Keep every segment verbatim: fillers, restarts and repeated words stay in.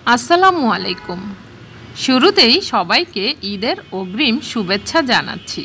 আসসালামু আলাইকুম। শুরুতেই সবাইকে ঈদের অগ্রিম শুভেচ্ছা জানাচ্ছি।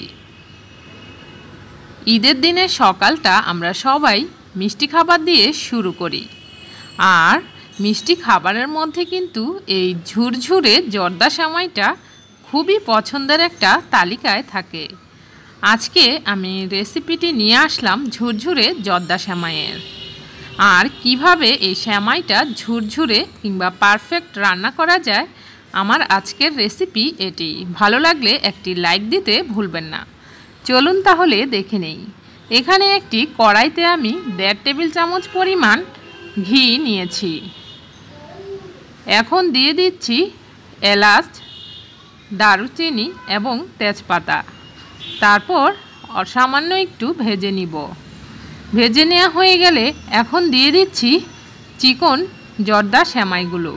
ঈদের দিনের সকালটা আমরা সবাই মিষ্টি খাবার দিয়ে শুরু করি, আর মিষ্টি খাবারের মধ্যে কিন্তু এই ঝুরঝুরে জর্দা সেমাইটা খুবই পছন্দের একটা তালিকায় থাকে। আজকে আমি রেসিপিটি নিয়ে আসলাম ঝুরঝুরে জর্দা সেমাইয়ের। আর কিভাবে এই সেমাইটা ঝুরঝুরে কিংবা পারফেক্ট রান্না করা যায়, আমার আজকের রেসিপি এটি। ভালো লাগলে একটি লাইক দিতে ভুলবেন না। চলুন তাহলে দেখে নেই। এখানে একটি কড়াইতে আমি দেড় টেবিল চামচ পরিমাণ ঘি নিয়েছি। এখন দিয়ে দিচ্ছি এলাচ, দারুচিনি এবং তেজপাতা। তারপর সামান্য একটু ভেজে নিব। ভেজে নেওয়া হয়ে গেলে এখন দিয়ে দিচ্ছি চিকন জর্দা সেমাইগুলো।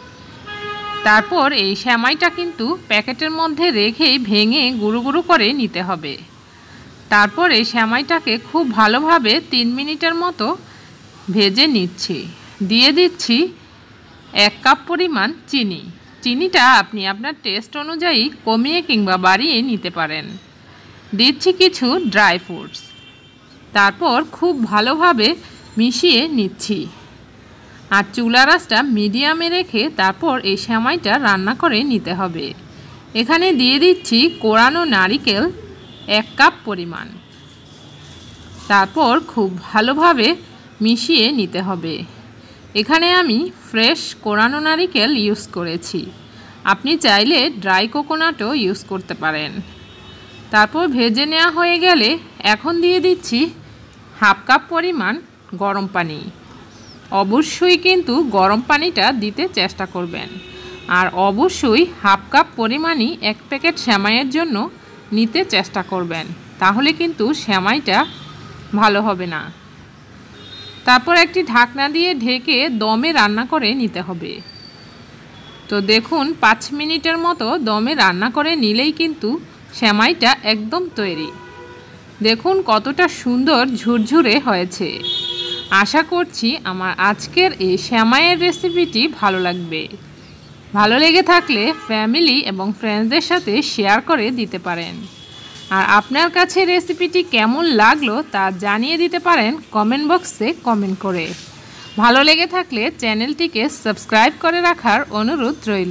তারপর এই সেমাইটা কিন্তু প্যাকেটের মধ্যে রেখেই ভেঙে গুঁড়ো গুঁড়ো করে নিতে হবে। তারপর এই সেমাইটাকে খুব ভালোভাবে তিন মিনিটের মতো ভেজে নিচ্ছি। দিয়ে দিচ্ছি এক কাপ পরিমাণ চিনি। চিনিটা আপনি আপনার টেস্ট অনুযায়ী কমিয়ে কিংবা বাড়িয়ে নিতে পারেন। দিচ্ছি কিছু ড্রাই ফ্রুটস। তারপর খুব ভালোভাবে মিশিয়ে নিচ্ছি। আর চুলার আঁচটা মিডিয়ামে রেখে তারপর এই সেমাইটা রান্না করে নিতে হবে। এখানে দিয়ে দিচ্ছি কোরানো নারিকেল এক কাপ পরিমাণ। তারপর খুব ভালোভাবে মিশিয়ে নিতে হবে। এখানে আমি ফ্রেশ কোরানো নারিকেল ইউজ করেছি, আপনি চাইলে ড্রাই কোকোনাটও ইউজ করতে পারেন। তারপর ভেজে নেওয়া হয়ে গেলে এখন দিয়ে দিচ্ছি হাফ কাপ পরিমাণ গরম পানি। অবশ্যই কিন্তু গরম পানিটা দিতে চেষ্টা করবেন। আর অবশ্যই হাফ কাপ পরিমাণই এক প্যাকেট সেমাইয়ের জন্য নিতে চেষ্টা করবেন, তাহলে কিন্তু সেমাইটা ভালো হবে না। তারপর একটি ঢাকনা দিয়ে ঢেকে দমে রান্না করে নিতে হবে। তো দেখুন পাঁচ মিনিটের মতো দমে রান্না করে নিলেই কিন্তু সেমাইটা একদম তৈরি। দেখুন কতটা সুন্দর ঝুরঝুরে হয়েছে। আশা করছি আমার আজকের এই সেমাইয়ের রেসিপিটি ভালো লাগবে। ভালো লেগে থাকলে ফ্যামিলি এবং ফ্রেন্ডসদের সাথে শেয়ার করে দিতে পারেন। আর আপনার কাছে রেসিপিটি কেমন লাগলো তা জানিয়ে দিতে পারেন কমেন্ট বক্সে কমেন্ট করে। ভালো লেগে থাকলে চ্যানেলটিকে সাবস্ক্রাইব করে রাখার অনুরোধ রইল।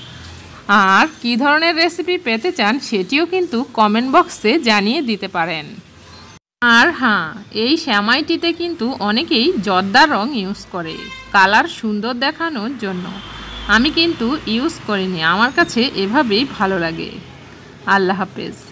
আর কী ধরনের রেসিপি পেতে চান সেটিও কিন্তু কমেন্ট বক্সে জানিয়ে দিতে পারেন। আর হ্যাঁ, এই সেমাইটিতে কিন্তু অনেকেই জর্দার রং ইউজ করে কালার সুন্দর দেখানোর জন্য। আমি কিন্তু ইউজ করিনি, আমার কাছে এভাবেই ভালো লাগে। আল্লাহ হাফেজ।